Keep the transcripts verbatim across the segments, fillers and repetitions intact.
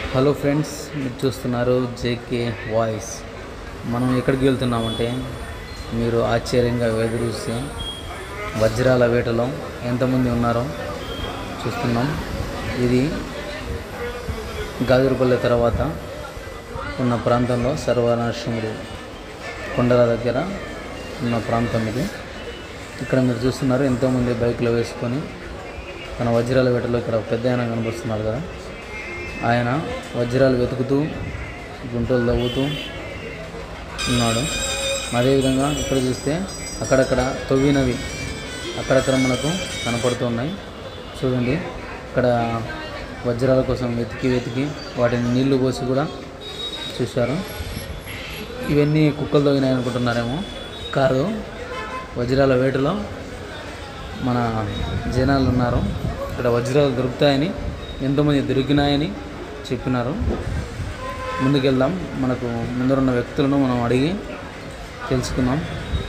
Hello friends, మీరు చూస్తున్నారు JK voice. మనం ఎక్కడికి వెళ్తున్నామంటే మీరు ఆశ్చర్యంగా ఎదురుస్తే వజ్రాల వేటలో ఎంతమంది ఉన్నారో చూస్తున్నాం. ఇది గాజులపల్లె తర్వాత ఉన్న ప్రాంతంలో సర్వనాశముడు కొండల దగ్గర ఉన్న ప్రాంతం ఇది. ఇక్కడ మీరు చూస్తున్నారు ఎంతోమంది బైక్లో వేసుకొని తన వజ్రాల వేటలో ఇక్కడ పెద్ద ఆయన కనిపిస్తున్నారు కదా, ఆయన వజ్రాలు వెతుకుతూ గుంటలు తవ్వుతూ ఉన్నాడు. అదేవిధంగా ఇక్కడ చూస్తే అక్కడక్కడ తవ్వినవి అక్కడక్కడ మనకు కనపడుతున్నాయి. చూడండి, ఇక్కడ వజ్రాల కోసం వెతికి వెతికి వాటిని నీళ్లు పోసి కూడా చూశారు. ఇవన్నీ కుక్కలు తవ్వినాయి అనుకుంటున్నారేమో, కాదు, వజ్రాల వేటలో మన జనాలు ఉన్నారు. ఇక్కడ వజ్రాలు దొరుకుతాయని, ఎంతోమంది దొరికినాయని చెప్పినారు. ముందుకెళ్దాం, మనకు ముందరున్న వ్యక్తులను మనం అడిగి తెలుసుకుందాం.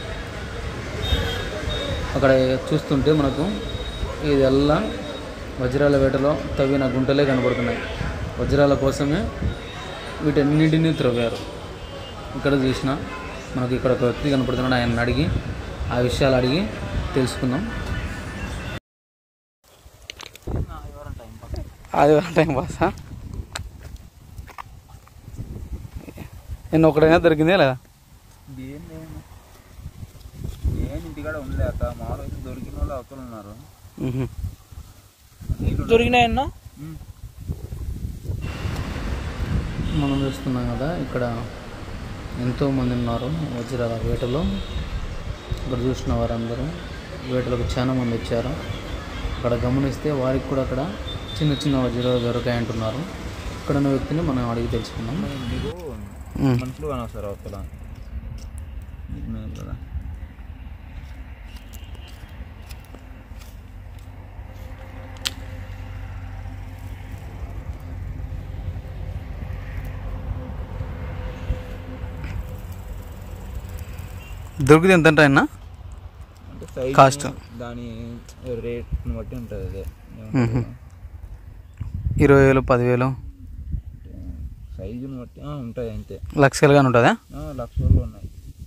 అక్కడ చూస్తుంటే మనకు ఇదల్లా వజ్రాల వేటలో తవ్విన గుంటలే కనబడుతున్నాయి. వజ్రాల కోసమే వీటన్నింటినీ త్రవ్వారు. ఇక్కడ చూసిన మనకు ఇక్కడ ఒక వ్యక్తి కనపడుతున్నాడు, ఆయన అడిగి ఆ విషయాలు అడిగి తెలుసుకుందాం. ఆదివారం టైం పాసా నిన్న ఒకటైనా దొరికిందే లేదా? ఇంటికాడ ఉండలేక మామూలు దొరికిన వాళ్ళు అవతలు ఉన్నారు. దొరికినాయన్నా మనం చూస్తున్నాం కదా, ఇక్కడ ఎంతోమంది ఉన్నారు వజ్రాల వేటలో. ఇక్కడ చూసిన వారందరూ వేటలకు చాలా మంది వచ్చారు. అక్కడ గమనిస్తే వారికి కూడా అక్కడ చిన్న చిన్న వజ్రాలు దొరికాయంటున్నారు. ఇక్కడ ఉన్న వ్యక్తిని మనం అడిగి తెలుసుకున్నాం. మీకు మనుషులు కానీ వస్తారు అవతల కదా. దొరికితే ఎంత అంటే ఆయన కాస్ట్ దాని రేట్ని బట్టి ఉంటుంది. అదే ఇరవై వేలు పదివేలు సైజుని బట్టి ఉంటాయి. అంతే లక్షలుగానే ఉంటుందా? లక్షలు ఉన్నాయి.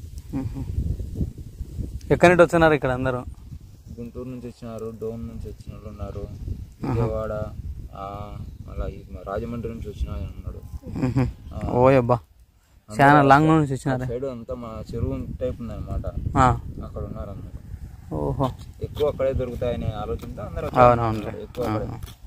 ఎక్కడి నుంచి వచ్చినారు ఇక్కడ అందరూ? గుంటూరు నుంచి వచ్చినారు, డోన్ నుంచి వచ్చిన వాళ్ళు ఉన్నారు, విజయవాడ, మళ్ళీ రాజమండ్రి నుంచి వచ్చిన ఆయన ఉన్నాడు. ఓ అబ్బా, చాలా లాంగ్ నుంచి వచ్చినారు. సైడ్ అంతా మా చెరువు టైప్ ఉంది అనమాట, అక్కడ ఉన్నారు అందరు. ఓహో, ఎక్కువ అక్కడే దొరుకుతాయని ఆలోచనతో అందరూ అవునవును ఎక్కువ